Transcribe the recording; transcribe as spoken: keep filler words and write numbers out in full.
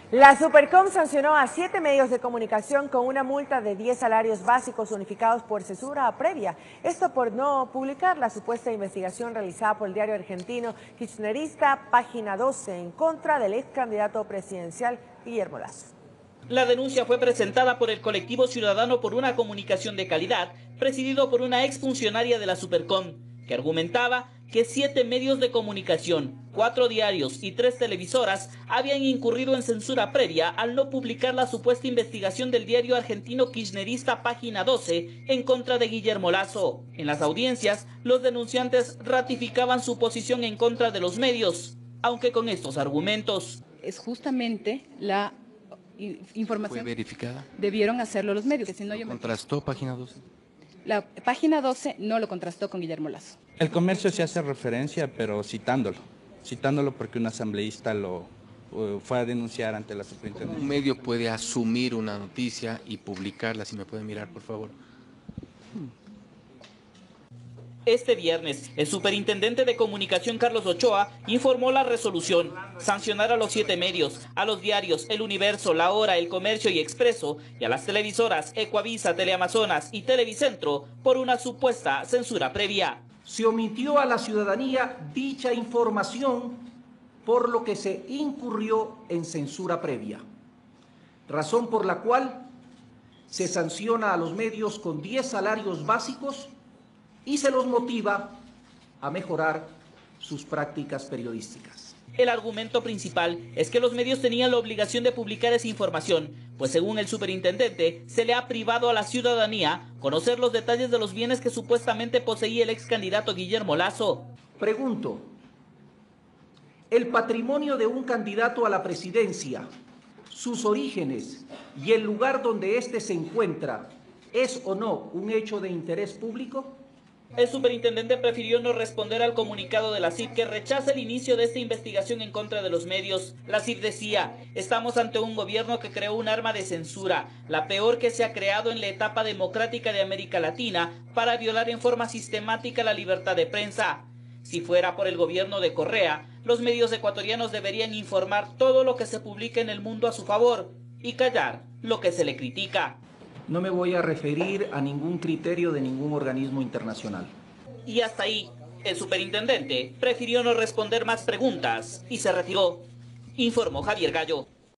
La Supercom sancionó a siete medios de comunicación con una multa de diez salarios básicos unificados por censura previa. Esto por no publicar la supuesta investigación realizada por el diario argentino kirchnerista Página doce en contra del ex candidato presidencial Guillermo Lasso. La denuncia fue presentada por el colectivo ciudadano por una comunicación de calidad, presidido por una exfuncionaria de la Supercom, que argumentaba que siete medios de comunicación, cuatro diarios y tres televisoras habían incurrido en censura previa al no publicar la supuesta investigación del diario argentino kirchnerista Página doce en contra de Guillermo Lasso. En las audiencias, los denunciantes ratificaban su posición en contra de los medios, aunque con estos argumentos. Es justamente la información ¿Fue verificada? Debieron hacerlo los medios. Que si no yo ¿Contrastó me... Página doce? La Página doce no lo contrastó con Guillermo Lasso. El Comercio se hace referencia, pero citándolo, citándolo porque un asambleísta lo uh, fue a denunciar ante la superintendencia. ¿Un medio puede asumir una noticia y publicarla? Si me pueden mirar, por favor. Este viernes, el superintendente de comunicación Carlos Ochoa informó la resolución: sancionar a los siete medios, a los diarios El Universo, La Hora, El Comercio y Expreso, y a las televisoras Ecuavisa, Teleamazonas y Televicentro por una supuesta censura previa. Se omitió a la ciudadanía dicha información, por lo que se incurrió en censura previa, razón por la cual se sanciona a los medios con diez salarios básicos y se los motiva a mejorar sus prácticas periodísticas. El argumento principal es que los medios tenían la obligación de publicar esa información, pues según el superintendente, se le ha privado a la ciudadanía conocer los detalles de los bienes que supuestamente poseía el ex candidato Guillermo Lasso. Pregunto, ¿el patrimonio de un candidato a la presidencia, sus orígenes y el lugar donde éste se encuentra, es o no un hecho de interés público? El superintendente prefirió no responder al comunicado de la C I P, que rechaza el inicio de esta investigación en contra de los medios. La C I P decía: estamos ante un gobierno que creó un arma de censura, la peor que se ha creado en la etapa democrática de América Latina, para violar en forma sistemática la libertad de prensa. Si fuera por el gobierno de Correa, los medios ecuatorianos deberían informar todo lo que se publica en el mundo a su favor y callar lo que se le critica. No me voy a referir a ningún criterio de ningún organismo internacional. Y hasta ahí, el superintendente prefirió no responder más preguntas y se retiró, informó Javier Gallo.